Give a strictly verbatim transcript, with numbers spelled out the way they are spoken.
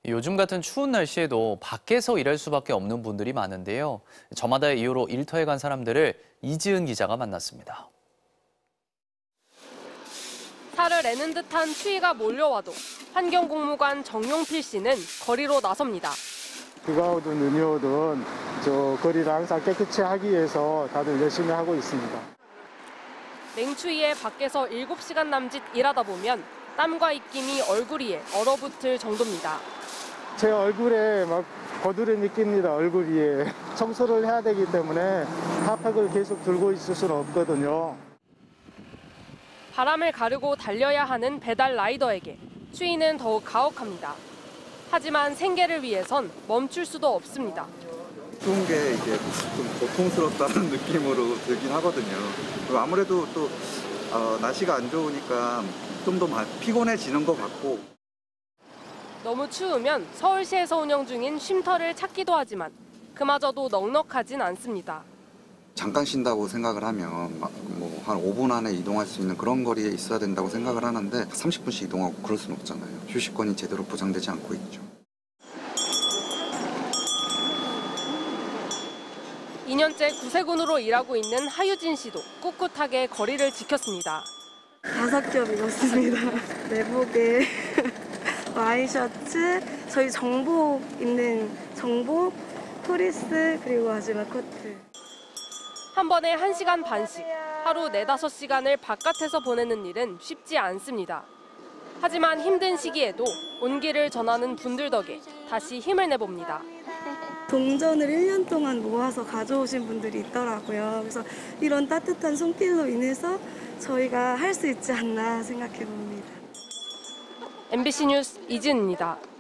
요즘 같은 추운 날씨에도 밖에서 일할 수밖에 없는 분들이 많은데요. 저마다의 이유로 일터에 간 사람들을 이지은 기자가 만났습니다. 살을 애는 듯한 추위가 몰려와도 환경공무관 정용필 씨는 거리로 나섭니다. 비가 오든 눈이 오든 저 거리를 항상 깨끗이 하기 위해서 다들 열심히 하고 있습니다. 냉추위에 밖에서 일곱 시간 남짓 일하다 보면 땀과 입김이 얼굴 위에 얼어붙을 정도입니다. 제 얼굴에 막 거두를 느낍니다. 얼굴 위에. 청소를 해야 되기 때문에 핫팩을 계속 들고 있을 수는 없거든요. 바람을 가르고 달려야 하는 배달 라이더에게 추위는 더욱 가혹합니다. 하지만 생계를 위해선 멈출 수도 없습니다. 추운 게 이게 좀 고통스럽다는 느낌으로 들긴 하거든요. 그리고 아무래도 또 어, 날씨가 안 좋으니까 좀 더 피곤해지는 것 같고. 너무 추우면 서울시에서 운영 중인 쉼터를 찾기도 하지만 그마저도 넉넉하진 않습니다. 잠깐 쉰다고 생각을 하면 뭐 한 오 분 안에 이동할 수 있는 그런 거리에 있어야 된다고 생각을 하는데 삼십 분씩 이동하고 그럴 수는 없잖아요. 휴식권이 제대로 보장되지 않고 있죠. 이 년째 구세군으로 일하고 있는 하유진 씨도 꿋꿋하게 거리를 지켰습니다. 다섯 겹 입었습니다. 내복에 와이셔츠, 저희 정복 입는 정복, 프리스, 그리고 마지막 코트. 한 번에 한 시간 반씩 하루 네다섯 시간을 바깥에서 보내는 일은 쉽지 않습니다. 하지만 힘든 시기에도 온기를 전하는 분들 덕에 다시 힘을 내봅니다. 동전을 일 년 동안 모아서 가져오신 분들이 있더라고요. 그래서 이런 따뜻한 손길로 인해서 저희가 할 수 있지 않나 생각해 봅니다. 엠비씨 뉴스 이지은입니다.